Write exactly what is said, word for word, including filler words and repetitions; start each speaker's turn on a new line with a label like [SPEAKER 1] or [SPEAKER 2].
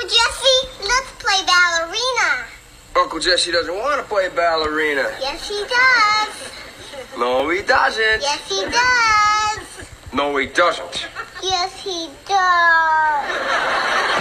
[SPEAKER 1] Jessie, let's play Ballarina.
[SPEAKER 2] Uncle Jesse doesn't want to play Ballarina.
[SPEAKER 1] Yes, he does.
[SPEAKER 2] No, he doesn't.
[SPEAKER 1] Yes, he does.
[SPEAKER 2] No, he doesn't.
[SPEAKER 1] Yes, he does.